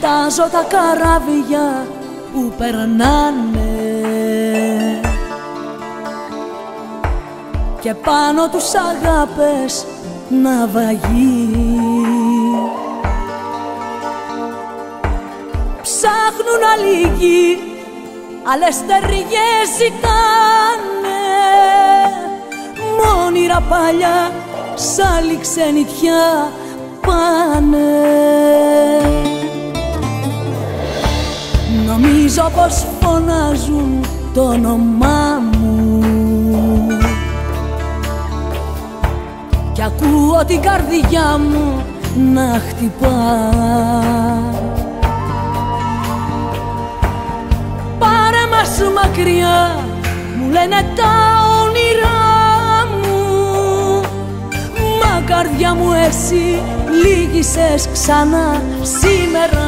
Κοιτάζω τα καράβια που περνάνε και πάνω τους αγάπες ναυαγοί. Ψάχνουν άλλοι γη, άλλες στεριές ζητάνε, μ' όνειρα παλιά σ' άλλη ξενιτιά πάνε. Νομίζω πως φωνάζουν το όνομά μου κι ακούω την καρδιά μου να χτυπά. Πάρε μας μακριά, μου λένε τα όνειρά μου, μα καρδιά μου εσύ λύγησες ξανά σήμερα.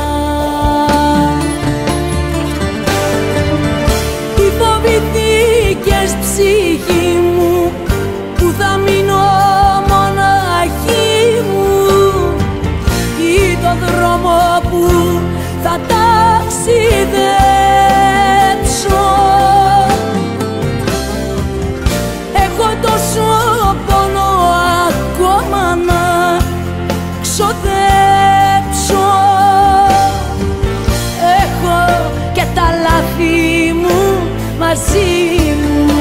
Τι φοβηθήκες ψυχή μου που θα μείνω μοναχή μου, ή το δρόμο που θα ταξιδέψω. Έχω τόσο πόνο ακόμα να ξοδέψω. Έχω και τα λάθη μου μαζί μου.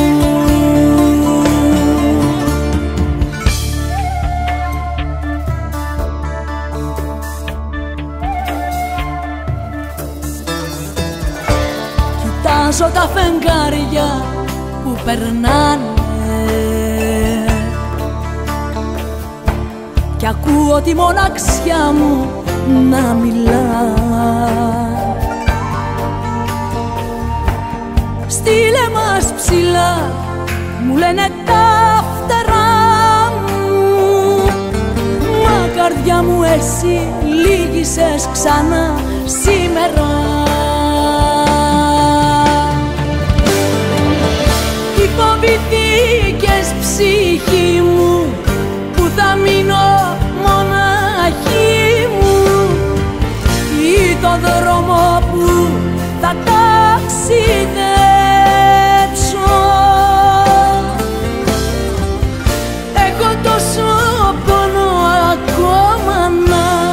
Κοιτάζω τα φεγγάρια που περνάνε κι ακούω τη μοναξιά μου να μιλά. Στείλε μας ψηλά, μου λένε τα φτερά μου, μα καρδιά μου εσύ λύγησες ξανά σήμερα. Τι φοβηθήκες ψυχή μου που θα μείνω μοναχή μου, ή το δρόμο που θα ταξιδέψω. Έχω τόσο πόνο ακόμα να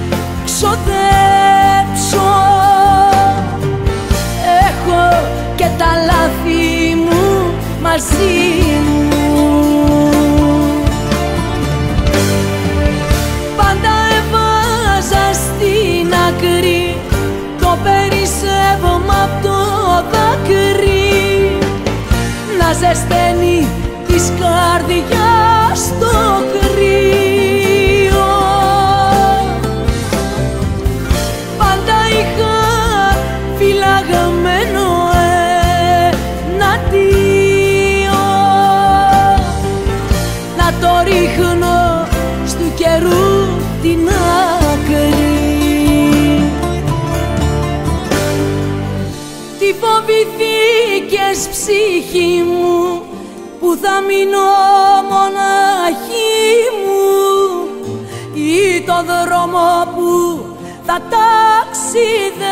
ξοδέψω. Έχω και τα λάθη μου μαζί μου. Πάντα έβαζα στην άκρη το περισσεύωμα απ' το δάκρυ, να ζεσταίνει της καρδιάς το κρύο. Πάντα είχα φυλαγμένο ένα αντίο, να το ρίχνω στου καιρού την άκρη. Τι φοβηθήκες ψυχή μου που θα μείνω μοναχή μου, ή το δρόμο που θα ταξιδέψω.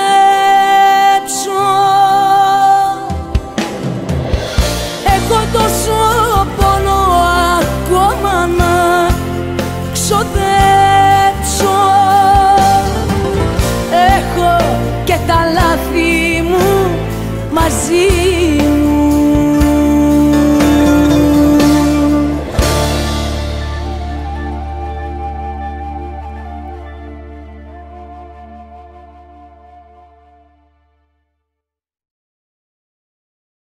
Έχω τόσο πόνο ακόμα να ξοδέψω. Έχω και τα λάθη μου μαζί